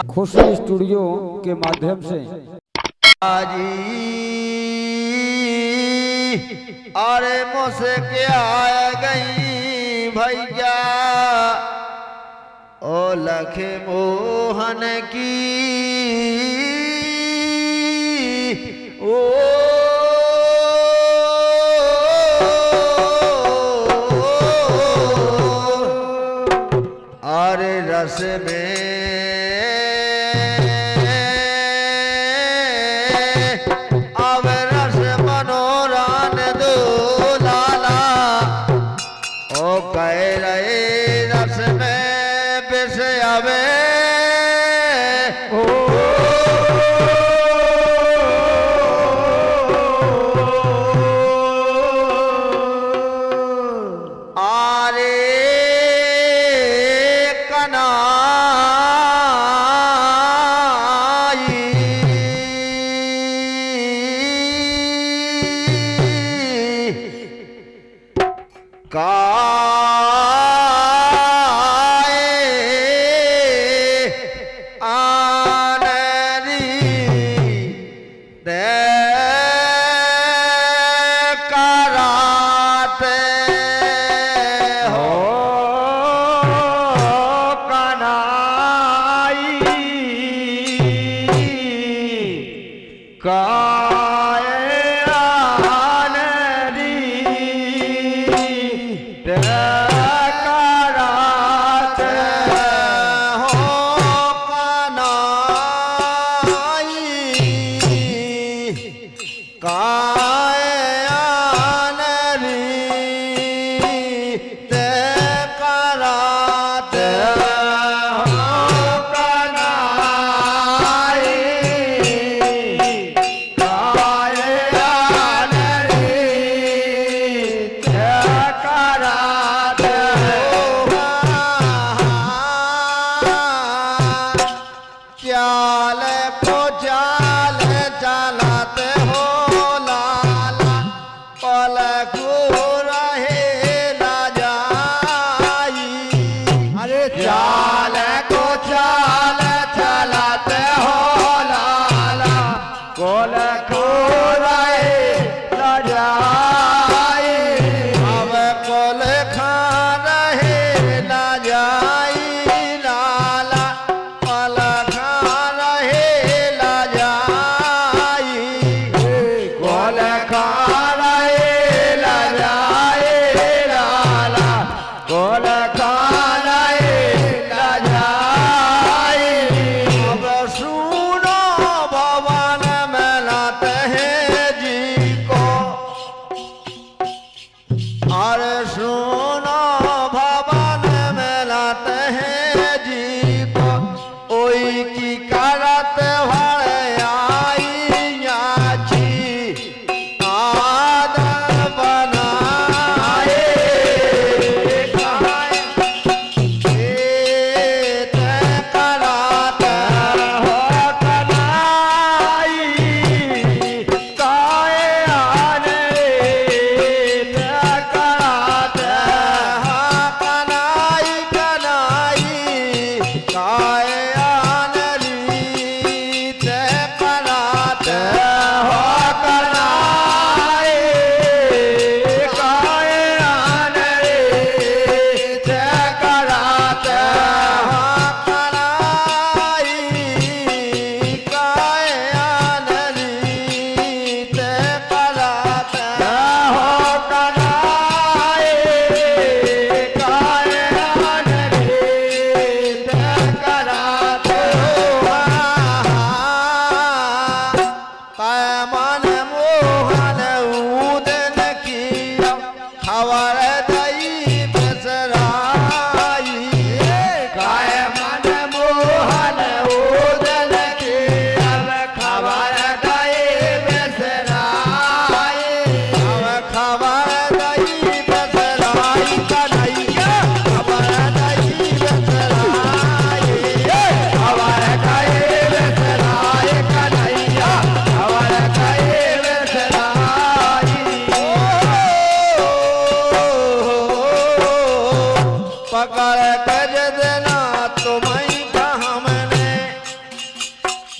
खुशी studio के माध्यम से आजी अरे मुझसे क्या गई भैया ओ लखे मोहन की ओ अरे रस में अब रस मनोरान दो लाला ओ कह रहे रस में बिस आवे ओ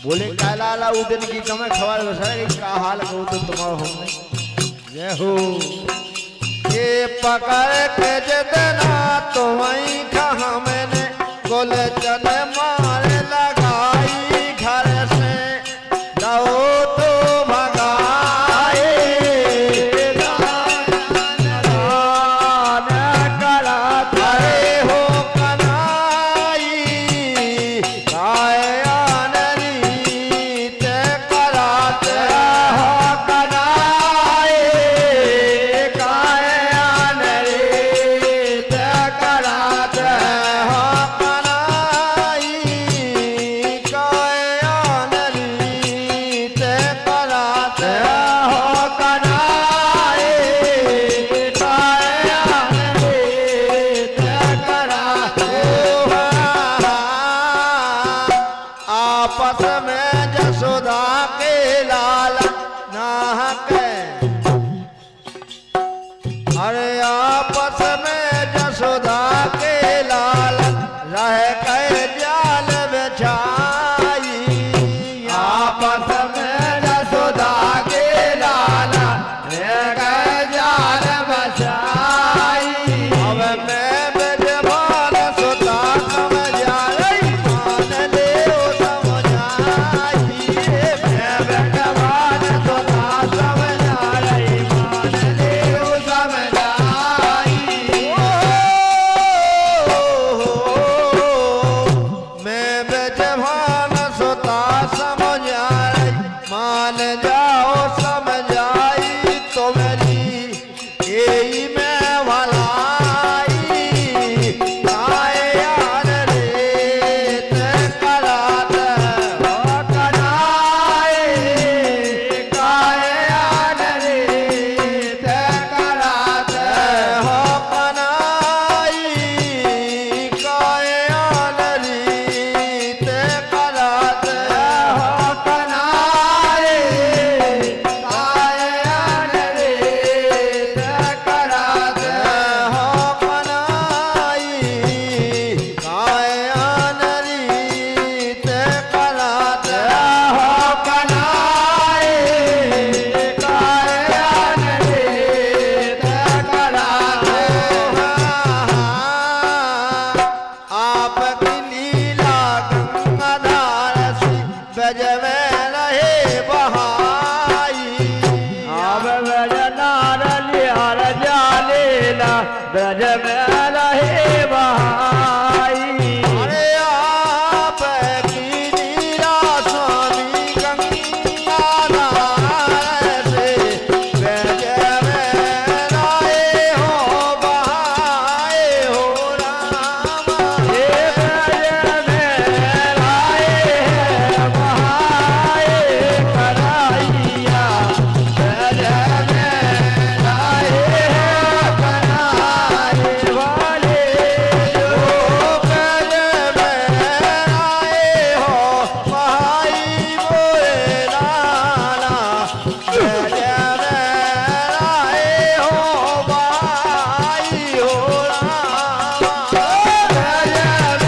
बोले काला उ दिन की समय खबर बसाए का हाल को तो तुम्हारा हमने जय हो ये पकड़ के जदना तो वहीं कहा मैंने गोले चले मार लगाई घर से जाओ तो भगाए करा करे हो कनाई आपस में जसोदा के लाल नाहक अरे आपस में जसोदा के लाल रह कर जाल बिछाई आपस में जसोदा के लाल रह कर जाल बिछाई अब मैं बिजबान सुता समझ आई मान ले मान जाओ समझाई तो मेरी यही मैं भलाई आए यार रे ते करात हो कनाए काए यार रे ते करात हो कनाई काए यार रे ते करात हो कनाए आपकी लीला गंगाधार सी बजवे रहे बहाई अब बजनार लिहार जालेला बजवे रहे बहाई अरे आपकी लीला स्वामी गंगाधार से बजवे रहे हो बहाए हो राम हे बजवे रहे बहाए कराइया बजवे रहे कराए वाले जो बजवे रहे हो बहाई बोले लाला बजवे रहे हो बहाई हो राम बजवे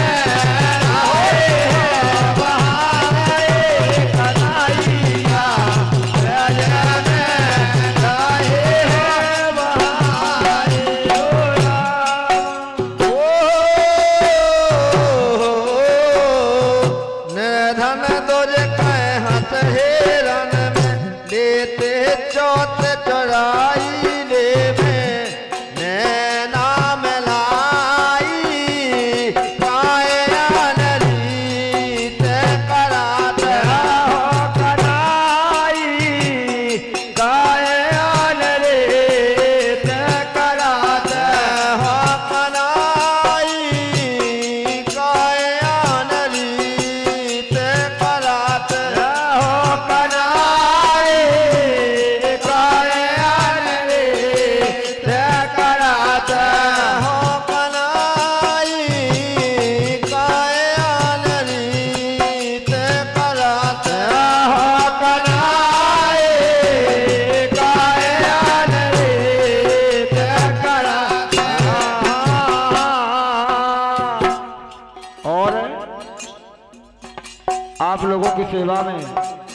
धन दोज कह हथ हेरन में लेते चौथ चढ़ाई ले में नैना मिलाई काए अनरीत करात हो कनाई काए अनरीत करात हो कनाई काए अनरीत करात हो कनाई काए अनरीत आप लोगों की सेवा में